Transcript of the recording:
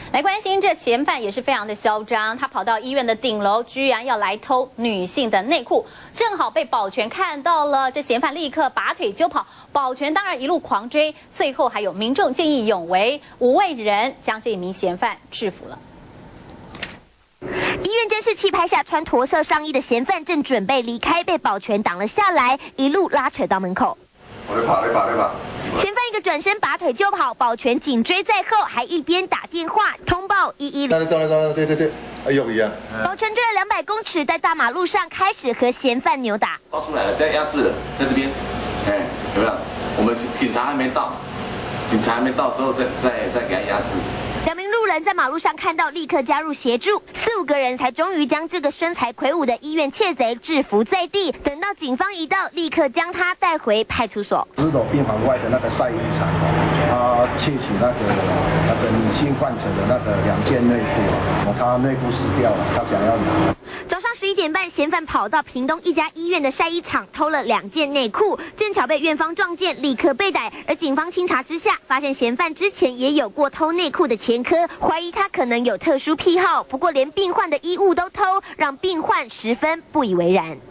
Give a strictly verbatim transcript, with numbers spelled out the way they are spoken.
来关心这嫌犯也是非常的嚣张，他跑到医院的顶楼，居然要来偷女性的内裤，正好被保全看到了，这嫌犯立刻拔腿就跑，保全当然一路狂追，最后还有民众见义勇为，五位人将这一名嫌犯制服了。 医院监视器拍下穿驼色上衣的嫌犯正准备离开，被保全挡了下来，一路拉扯到门口。 我来跑，来跑，来跑。 嫌犯一个转身拔腿就跑，保全紧追在后，还一边打电话通报一一零。 那走了走了，对对对，哎呦呀！ 保全追了两百公尺，在大马路上开始和嫌犯扭打。 爆出来了，在压制了，在这边，哎，有没有？我们警察还没到，警察还没到时候再再再给他压制。 两名路人在马路上看到，立刻加入协助，四五个人才终于将这个身材魁梧的医院窃贼制服在地。等到警方一到，立刻将他带回派出所。 十楼病房外的那个晒衣场，他窃取那个那个女性患者的那个两件内裤啊，他内裤湿掉了，他想要拿。 早上十一点半，嫌犯跑到屏东一家医院的晒衣场，偷了两件内裤，正巧被院方撞见，立刻被逮。而警方清查之下，发现嫌犯之前也有过偷内裤的前科，怀疑他可能有特殊癖好。不过连病患的衣物都偷，让病患十分不以为然。